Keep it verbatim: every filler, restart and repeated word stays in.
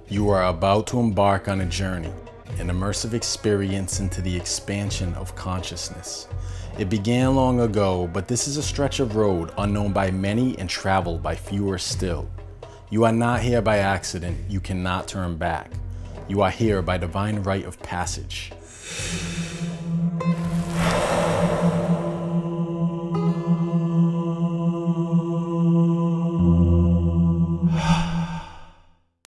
You are about to embark on a journey, an immersive experience into the expansion of consciousness. It began long ago, but this is a stretch of road unknown by many and traveled by fewer still. You are not here by accident. You cannot turn back. You are here by divine rite of passage.